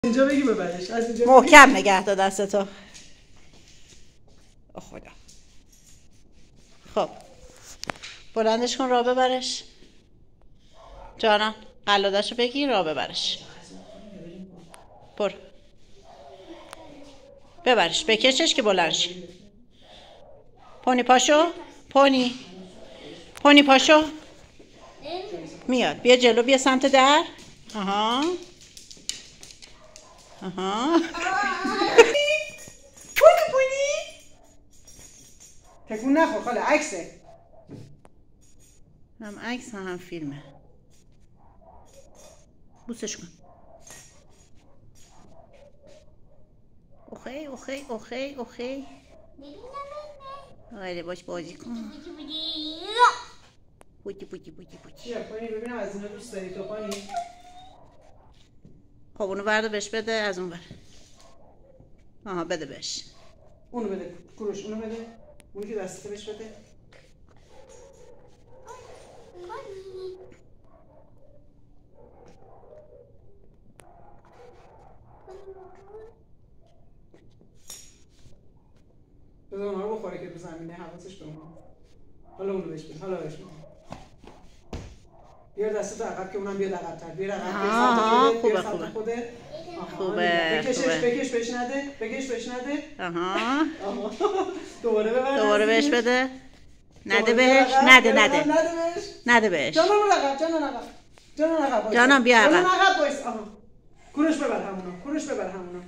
اینجا بگی ببرش. از اینجا محکم نگه دار دستتو. خدا. خب بلندش کن راه ببرش. جانم قلادشو بگیر راه ببرش. برو ببرش بکشش که بلند شی. پونی پاشو. پونی پاشو. میاد بیا جلو بیا سمت در. آها پونی تکون نخور خاله. عکسه هم عکس هم فیلمه. بوسش کن. اوخی آره باش بازی کن. بودی بیا پونی ببینم از اینا دوست داری تو پونی. خب اونو برده بهش بده از اون بر. آها بده بهش. اونو بده کوروش. اونو بده. اونی که دستته بهش بده. بذار اونها رو بخوره که رو زمینه حواسش به اونها. حالا اونو بهش بده. حالا بهش بده. بیار دستتو عقب که اونم بیاد عقب‌تر. بیار عقب. خوبه بکش بهش نده. بهش نده. آها دوباره ببر. دوباره بهش بده. نده بهش. جانم عقب. جانم بیا عقب. کوروش ببر همونو.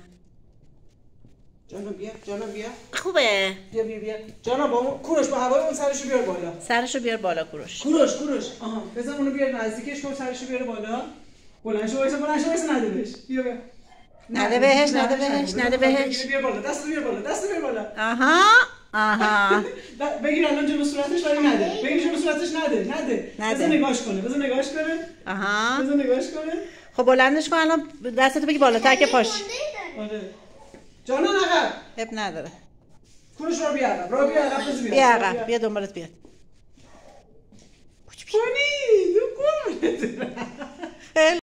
جانم بیا. خوبه. بیا. جانم با اون کوروش با هوای اون سرشو بیار بالا. کوروش. آها بذار اونو بیار نزدیکش کن. سرشو بیار بالا. بلند شو وایسا نده بهش. بیا. نده بهش. بیار بالا. دستو بیار بالا. آها بگیر الان جلو صورتش ولی نده. نده. بذار نگاش کنه. آها بذار نگاش کنه. خب بلندش کن الان دستتو بگی بالاتر که پاش. آره. جانم عقب. اب نداره. کوروش رو بیا عقب. بیا عقب. بیا دنبالت بیاد. پونی دو